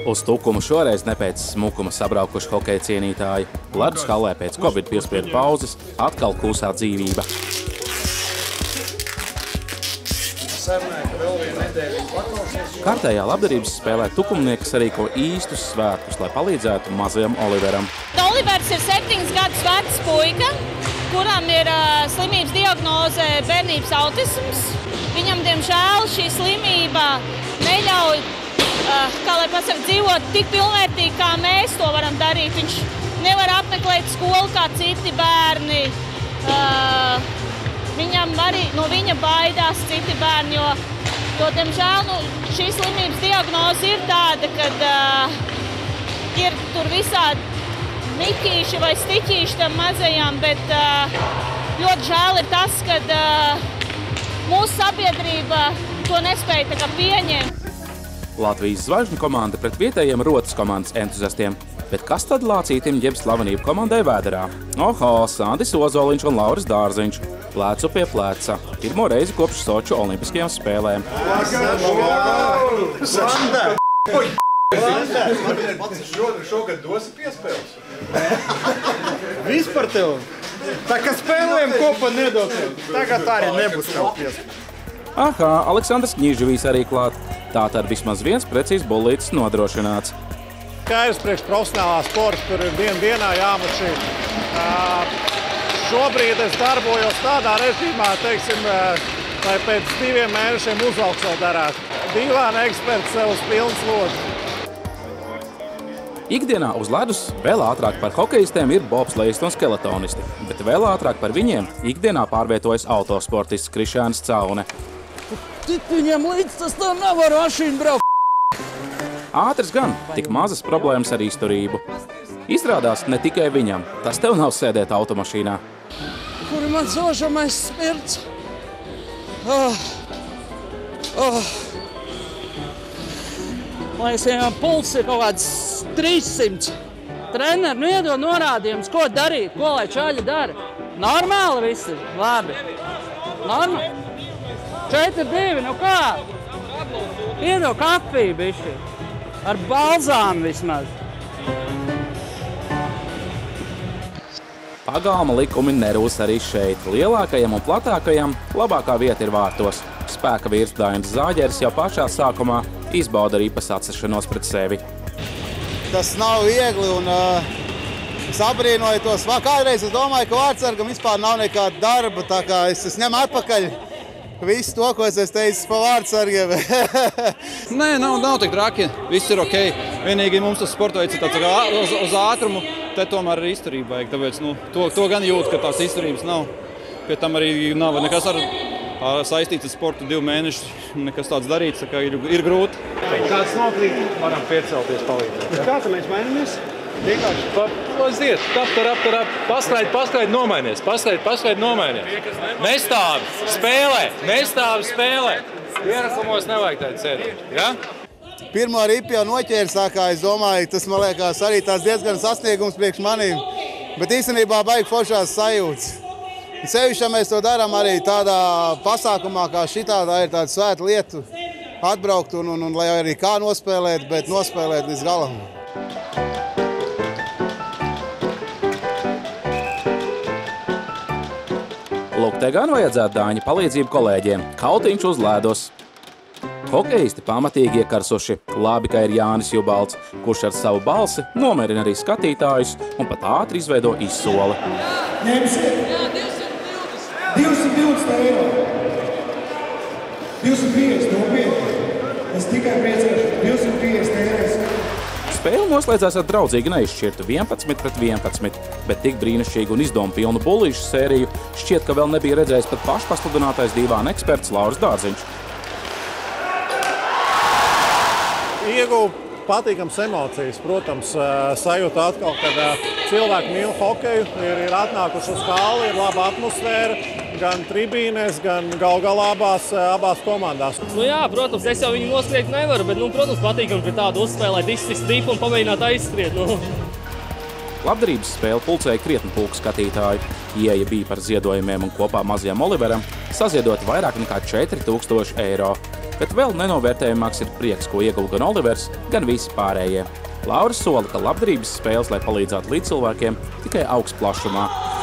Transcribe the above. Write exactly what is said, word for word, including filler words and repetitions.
Uz Tukumu šoreiz ne pēc smukuma sabraukuši hokeja cienītāji. Ledus hallē pēc Covid piespiedu pauzes atkal kūsā dzīvība. Kārtējā labdarības spēlē tukumnieki sarīko īstus svētkus, lai palīdzētu mazajam Oliveram. Olivers ir septiņus gadus vecs puika, kuram ir uh, slimības diagnoze bērnības autisms. Viņam, diemžēl, šī slimība neļauj, uh, kā lai pasaka, dzīvot tik pilnvērtīgi, kā mēs to varam darīt. Viņš nevar apmeklēt skolu kā citi bērni. Uh, viņam arī no viņa baidās citi bērni, jo, jo diemžēl, nu, šī slimības diagnoze ir tāda, kad uh, ir tur visādi nikīši vai stiķīši tam mazajām, bet uh, ļoti žēl ir tas, ka uh, mūsu sabiedrība to nespēja tā kā pieņemt. Latvijas zvaigžņu komanda pret vietējiem rotas komandas entuziastiem. Bet kas tad lācītim ģeb slavenību komandai vēderā? Oho, Sandis Ozoliņš un Lauris Dārziņš. Plecu pie pleca. Pirmo reizi kopš Soču olimpiskajām spēlēm. Sanda! Šogad dosi piespēles. Viss par tevi. Tā kā spēlējam kopā nedokļiem. Tagad arī nebūs tev piespēles. Aha, Aleksandrs Ņižvijs arī klāt. Tātad vismaz viens precīzs bullītis nodrošināts. Skaidrs priekš profesionālā sporta, tur ir dienu dienā jāmašī. Šobrīd es darbojos tādā režīmā, teiksim, lai pēc diviem mēnešiem uzvalks vēl darētu. Dīvāna eksperts sev uz pilnas ložas. Ikdienā uz ledus vēl ātrāk par hokejistiem ir bobslejisti un skeletonisti, bet vēl ātrāk par viņiem ikdienā pārvietojas autosportists Krišjānis Caune. Tik viņam līdz tas tā nevar mašīnu braukt. Ātrs gan, tik mazas problēmas ar izturību. Izrādās ne tikai viņam, tas tev nav sēdēt automašīnā. Kur ir mans ožamais spirts? Oh. Oh. Man liekas, viņam pulss ir kaut kāds trīssimt. Treneri, nu iedod norādījumus, ko darīt, ko lai čaļi dara. Normāli viss ir, labi. Normāli. četri divi, nu kā? Iedod kafiju bišķi. Ar balzānu vismaz. Pagalma likumi nerūs arī šeit. Lielākajam un platākajam labākā vieta ir vārtos. Spēka vīrs Dainis Zāģeris jau pašā sākumā izbauda ripas atsešanos pret sevi. Tas nav viegli un uh, es abrīnoju tos. Kādreiz es domāju, ka vārtsargam vispār nav nekāda darba, tā kā es, es ņemu atpakaļ visu to, ko es teicu par vārtsargiem. Nē, nav, nav tik traki. Viss ir ok. Vienīgi mums tas sporta veids ir tāds uz, uz ātrumu, te tomēr arī izturība vajag. Tāpēc nu, to, to gan jūt, ka tās izturības nav. Pie tam arī nav nekas ar, ar saistīts ar sportu divu mēnešu, nekas tāds darīts, tā kā ir, ir grūti. Kāds nokrīt, varam piecelties palīdzēt. Kā tā mēs mainamies? Vienkārši. Aiziet, tap, tarap, tarap, paskaid, paskaid, nomainies, paskaid, paskaid, nomainies. Nestāvi, spēlē, nestāvi, spēlē. Ierakumos nevajag tādu sēdēt, ja? Pirmo ripu jau noķēri sākā, es domāju, tas man liekas arī tās diezgan sasniegums priekš manīm, bet īstenībā baigi foršās sajūtas. Sevišķi, ja mēs to darām arī tādā pasākumā kā šitā, tā ir tāda svēta lieta atbraukt un, un, un lai arī kā nospēlēt, bet nospēlēt līdz galam. Lūk, te gan vajadzētu Dāņa palīdzību kolēģiem. Kautiņš uz ledus. Hokejisti pamatīgi iekarsuši. Labi, ka ir Jānis Jubalts, kurš ar savu balsi nomierina arī skatītājus un pat ātri izveido izsoli. Ņemsiet! divsimt divdesmit eiro! divsimt piecdesmit nopietni! Es tikai priecēšu divsimt piecdesmit eiro! Spēle noslēdzās ar draudzīgu neizšķirtu vienpadsmit pret vienpadsmit, bet tik brīnišķīgu un izdomu pilnu bullīšu sēriju šķiet, ka vēl nebija redzējis pat pašpasludinātais dīvāna eksperts Lauris Dārziņš. Ieguvu patīkams emocijas, protams, sajūta atkal, kad cilvēki mīl hokeju, ir, ir atnākuši uz halli, ir laba atmosfēra, gan tribīnēs, gan gal galā abās, abās komandās. Nu jā, protams, es jau viņu noskriet nevaru, bet, nu, protams, patīkam pret tādu uzspēlēt, izsist stripu un pamēģināt aizskriet. Nu. Labdarības spēle pulcēja krietni pulku skatītāju. Ieeja bija par ziedojumiem un kopā mazajam Oliveram saziedot vairāk nekā četri tūkstoši eiro. bet vēl nenovērtējamāks ir prieks, ko ieguva gan Olivers, gan visi pārējie. Laura sola, ka labdarības spēles, lai palīdzētu līdzcilvēkiem, tikai augs plašumā.